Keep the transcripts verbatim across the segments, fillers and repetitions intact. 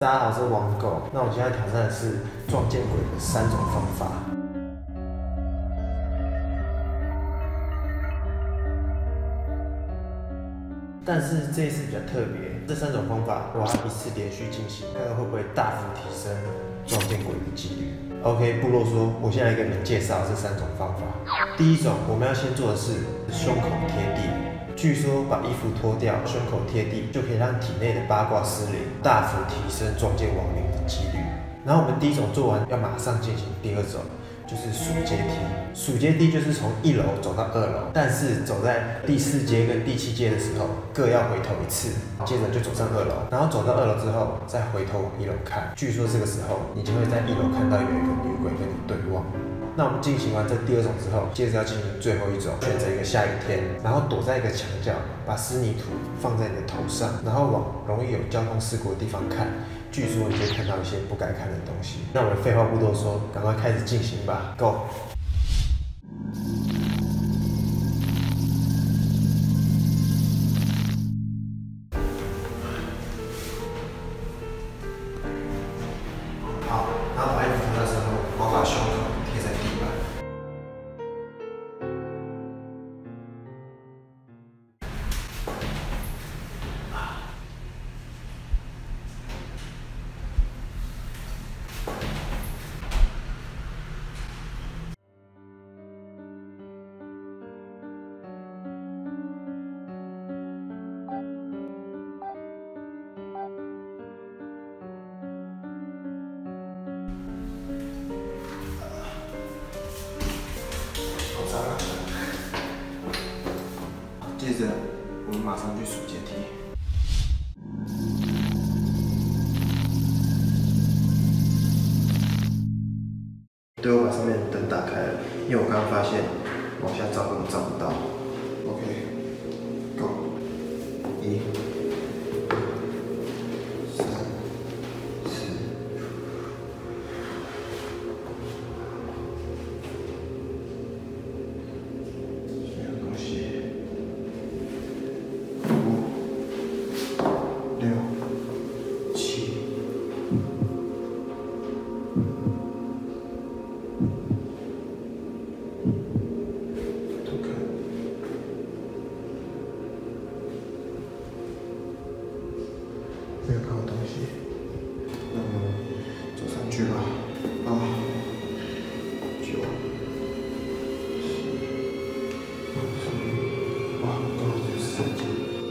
大家好，我是王狗。那我现在挑战的是撞见鬼的三种方法。但是这一次比较特别，这三种方法我要一次连续进行，看看会不会大幅提升撞见鬼的几率。OK， 部落说，我现在来给你们介绍这三种方法。第一种，我们要先做的是胸口贴地。据说把衣服脱掉，胸口贴地，就可以让体内的八卦失灵，大幅提升撞见亡灵的几率。然后我们第一种做完，要马上进行第二种。就是数阶梯，数阶梯就是从一楼走到二楼，但是走在第四阶跟第七阶的时候，各要回头一次，接着就走上二楼，然后走到二楼之后，再回头往一楼看。据说这个时候，你就会在一楼看到有一个女鬼跟你对望。那我们进行完这第二种之后，接着要进行最后一种，选择一个下雨天，然后躲在一个墙角，把湿泥土放在你的头上，然后往容易有交通事故的地方看。据说你会看到一些不该看的东西。那我们废话不多说，赶快开始进行吧 ，Go！ 好，然后把衣服脱掉之后，我把胸口贴在地板。接着，我们马上去数阶梯。对，我把上面的灯打开了，因为我刚刚发现往下照根本照不到。OK，Go， 一、三、四。六、七、都看，没有看到东西，那我们走上去吧。八、九、十，哇，刚好就十阶。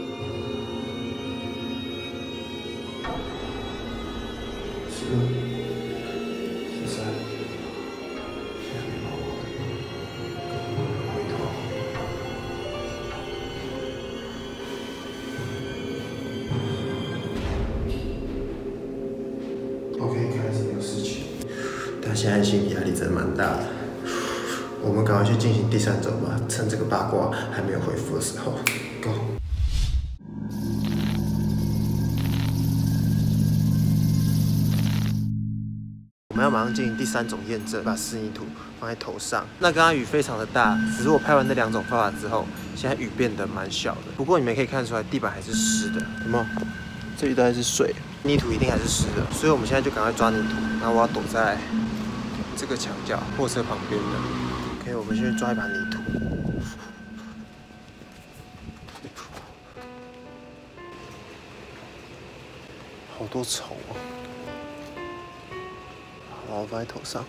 十二、十三，现在没毛毛，回头。OK， 看来是没有事情。但现在心理压力真的蛮大的。我们赶快去进行第三种吧，趁这个八卦还没有恢复的时候。Go。我们要马上进行第三种验证，把湿泥土放在头上。那刚刚雨非常的大，只是我拍完这两种方法之后，现在雨变得蛮小的。不过你们可以看出来，地板还是湿的，有没有？这里都还是水，泥土一定还是湿的。所以我们现在就赶快抓泥土，然后我要躲在这个墙角、货车旁边的。OK， 我们先去抓一把泥土。好多虫哦。好，我放在头上。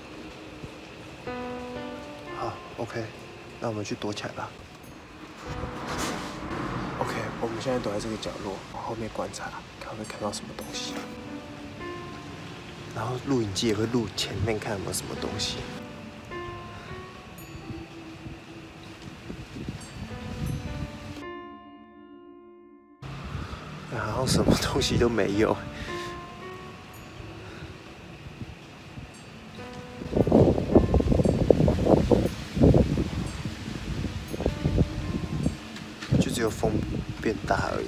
好 ，OK， 那我们去躲起来吧。OK， 我们现在躲在这个角落，往后面观察，看会看到什么东西。然后录影机也会录前面，看有没有什么东西。好像什么东西都没有。就只有风变大而已。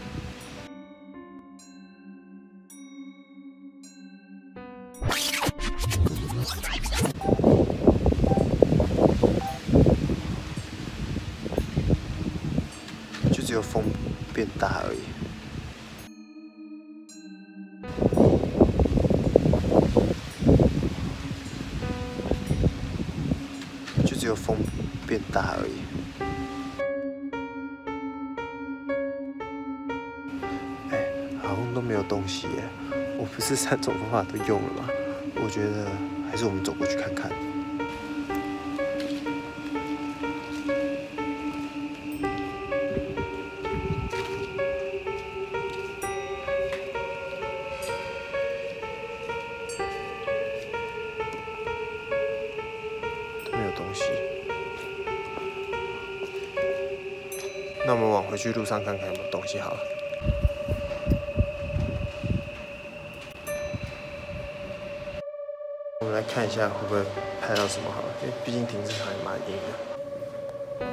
只有风变大而已。 有风变大而已。哎，好像都没有东西耶。我不是三种方法都用了吗？我觉得还是我们走过去看看。都没有东西。那我们往回去路上看看有没有东西好了。 我们来看一下会不会拍到什么好了，因为毕竟停车场也蛮阴的。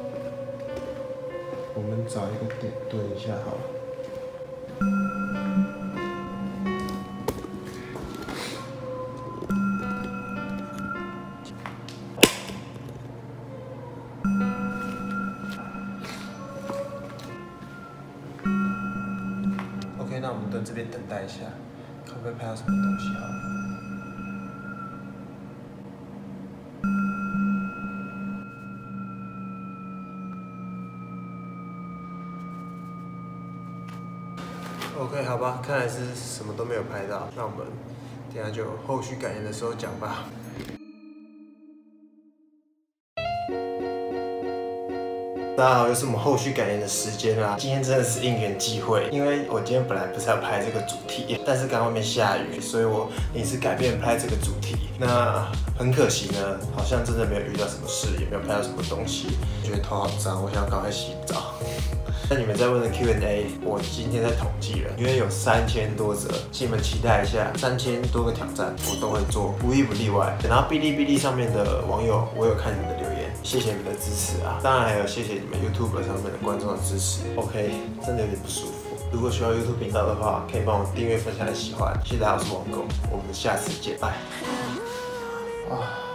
我们找一个点蹲一下好了。OK， 那我们蹲这边等待一下，看会不会拍到什么东西好了。 OK， 好吧，看来是什么都没有拍到，那我们等下就后续感言的时候讲吧。大家好，又是我们后续感言的时间啦。今天真的是因缘际会，因为我今天本来不是要拍这个主题，但是刚外面下雨，所以我临时改变拍这个主题。那很可惜呢，好像真的没有遇到什么事，也没有拍到什么东西。觉得头好脏，我想要赶快洗澡。 那你们在问的 Q and A， 我今天在统计了，因为有三千多则，请你们期待一下，三千多个挑战我都会做，无一不例外。然后哔哩哔哩上面的网友，我有看你们的留言，谢谢你们的支持啊！当然还有谢谢你们 YouTube 上面的观众的支持。OK， 真的有点不舒服。如果喜欢 YouTube 频道的话，可以帮我订阅、分享、喜欢。谢谢大家，我是王狗，我们下次见，拜。啊。